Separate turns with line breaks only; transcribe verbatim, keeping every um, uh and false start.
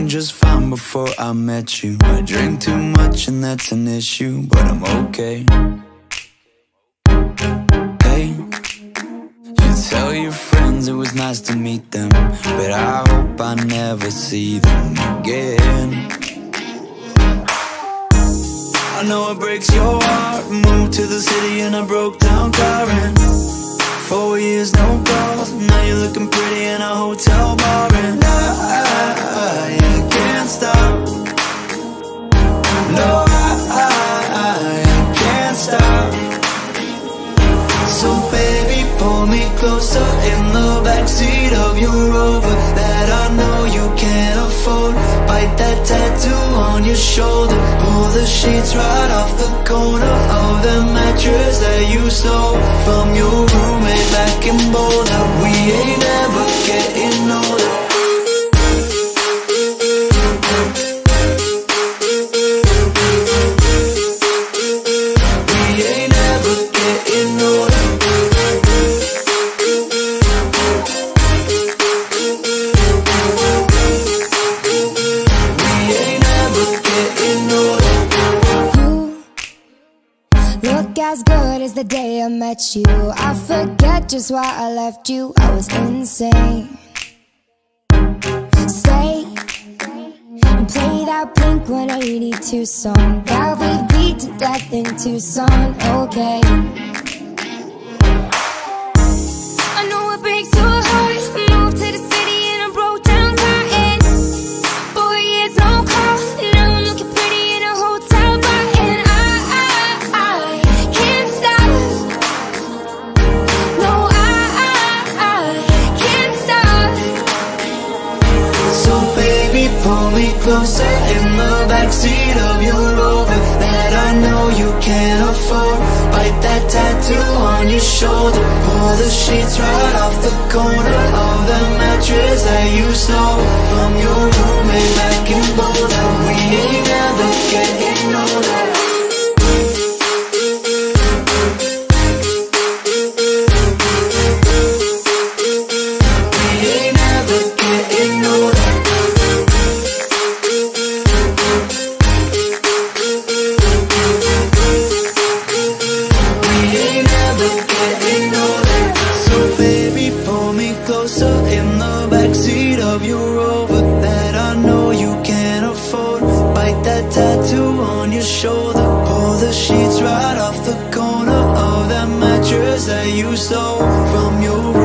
doing just fine before I met you. I drink too much and that's an issue, but I'm okay. Hey, you tell your friends it was nice to meet them, but I hope I never see them again. I know it breaks your heart. Moved to the city in a broke down car, and four years no calls. Now you're looking pretty in a hotel bar, and I, I, I can't stop. No, I, I, I can't stop. So baby, pull me closer in the backseat of your Rover that I know you can't afford. Bite that tattoo on your shoulder. Pull the sheets right off the corner of the mattress that you stole from your roommate back in Boulder. We ain't ever getting older. We ain't ever getting older.
As good as the day I met you, I forget just why I left you. I was insane. Stay and play that Blink one eighty-two song that we beat to death in Tucson. Okay, I know it breaks your heart. Moved to the city in a broke down car, and four years no call. Now I'm looking pretty in a hotel bar, and I, I, I can't stop. No, I, I, I can't stop.
So baby, pull me closer in the backseat of your Rover that I know you can't afford. Bite that tattoo on your shoulder. Pull the sheets right off the corner of the mattress that you stole from your roommate back in Boulder. We ain't never getting older. We ain't never getting older. In the backseat of your Rover that I know you can't afford. Bite that tattoo on your shoulder. Pull the sheets right off the corner of that mattress that you stole from your